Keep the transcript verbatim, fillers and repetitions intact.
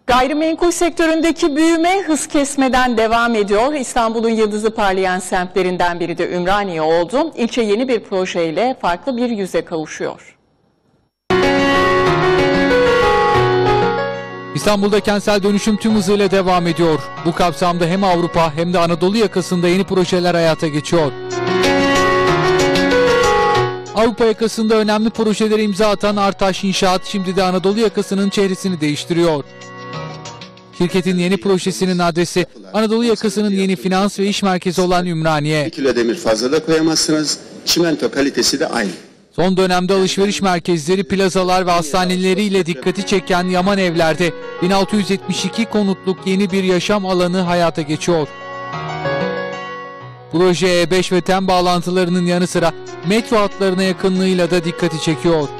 Gayrimenkul sektöründeki büyüme hız kesmeden devam ediyor. İstanbul'un yıldızı parlayan semtlerinden biri de Ümraniye oldu. İlçe yeni bir projeyle farklı bir yüze kavuşuyor. İstanbul'da kentsel dönüşüm tüm hızıyla devam ediyor. Bu kapsamda hem Avrupa hem de Anadolu yakasında yeni projeler hayata geçiyor. Avrupa yakasında önemli projelere imza atan Artaş İnşaat şimdi de Anadolu yakasının çehresini değiştiriyor. Şirketin yeni projesinin adresi Anadolu yakasının yeni finans ve iş merkezi olan Ümraniye. bir kilo demir fazla da koyamazsınız. Çimento kalitesi de aynı. Son dönemde alışveriş merkezleri, plazalar ve hastaneleriyle dikkati çeken Yaman Evler'de bin altı yüz yetmiş iki konutluk yeni bir yaşam alanı hayata geçiyor. Proje E beş ve TEM bağlantılarının yanı sıra metro hatlarına yakınlığıyla da dikkati çekiyor.